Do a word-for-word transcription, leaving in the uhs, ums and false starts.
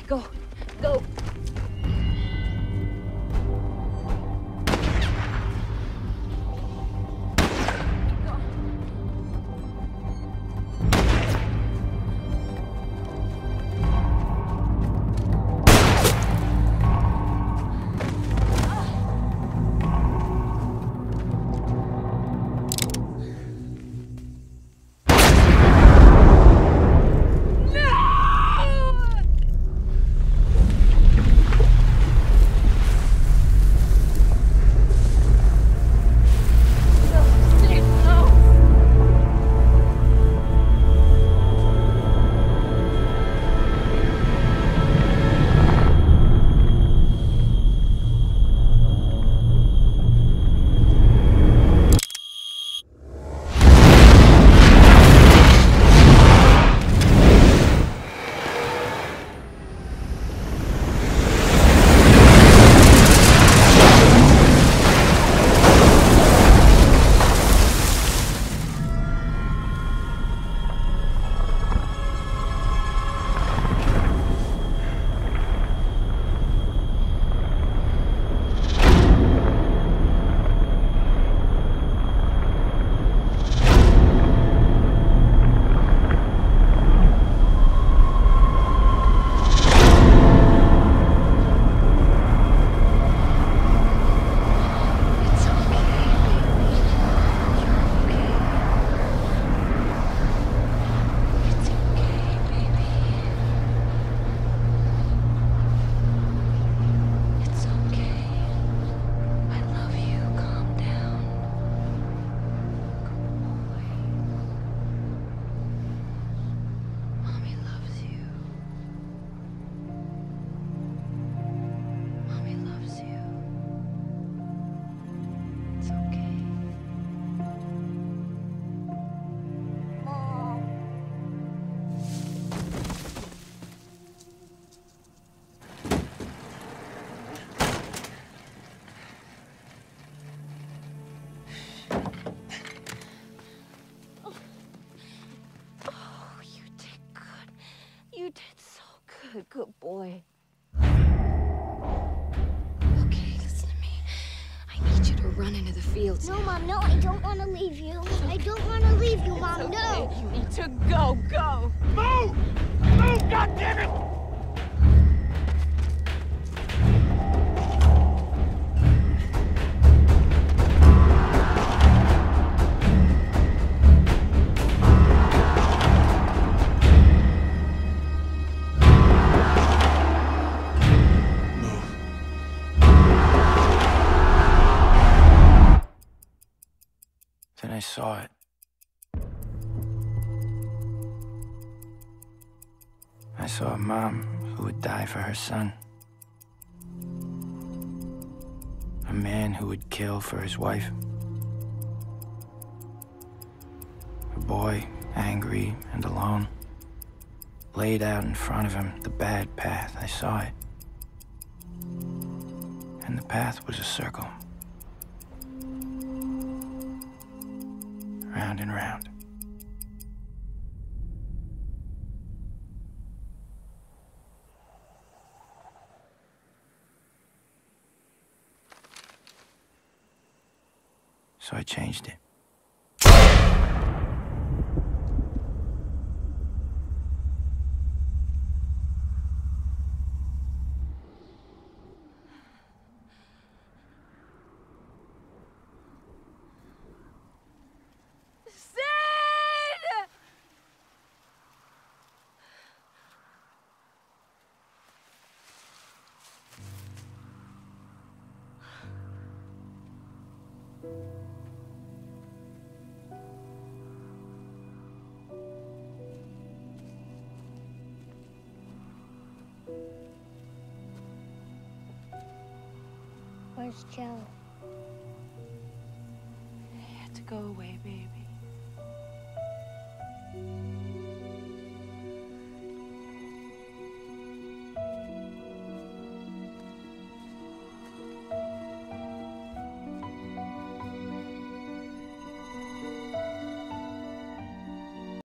Go. Go. You did so good, good boy. Okay, listen to me. I need you to run into the fields. No, Mom, no, I don't want to leave you. I don't want to leave you, Mom, okay. no. You need to go, go. Move! Move, goddammit! Then I saw it. I saw a mom who would die for her son. A man who would kill for his wife. A boy, angry and alone, laid out in front of him the bad path. I saw it. And the path was a circle. Round and round. So I changed it. Where's Joe? He had to go away, baby.